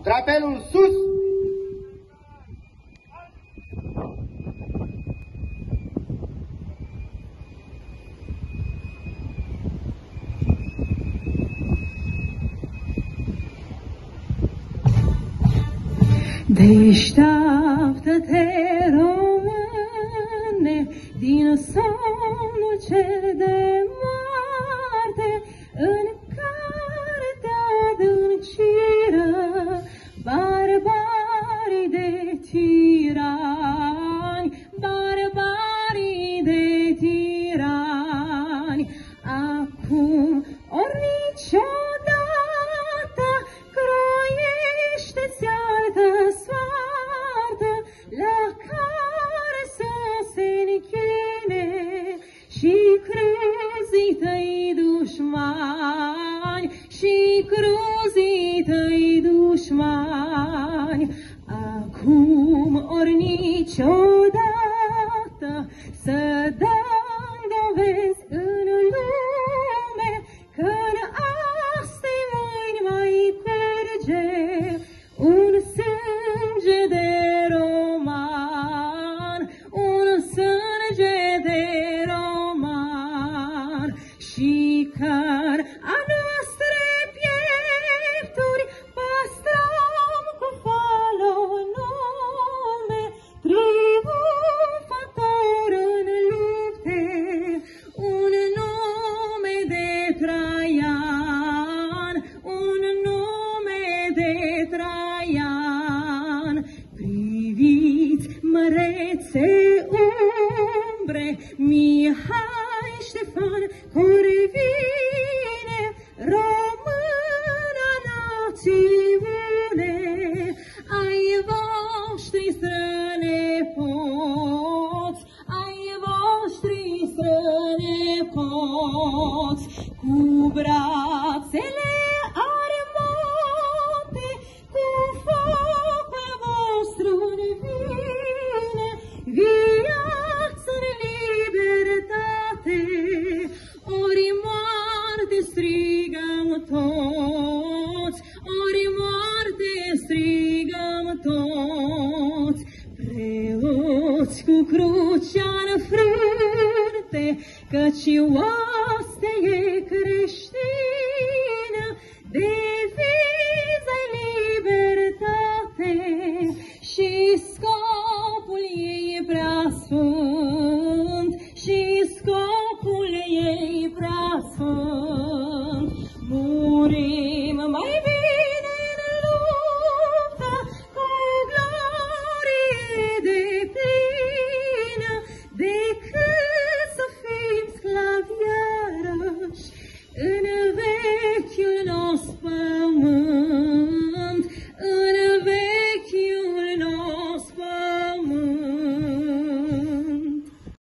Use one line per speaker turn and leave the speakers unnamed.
Drapelul sus!
Deșteaptă-te, române, din somnul cel de moarte, în care te adânciră barbarii de tirani, barbarii de tirani. Acum ori niciodată croiește-ți altă soartă la care să se închine și cruzii tăi dușmani, și cruzii tăi dușmani. Acum ori niciodată să dăm dovezi în lume că-n astea mâini mai curge un sânge de roman, un sânge de roman, și că-n a noastre piepturi păstrăm cu folos nume triumfător în lupte, un nume de Traian, un nume de Traian. Priviți, mărețe umbre, Mihai Ștefan Corvine, româna națiune, ai voștri strănepoți, ai voștri strănepoți, cu brațele armate, cu focul vostru în vine, viață în libertate, ori moarte strigăm toți, ori moarte strigăm toți. Preoți cu crucea în frunte, căci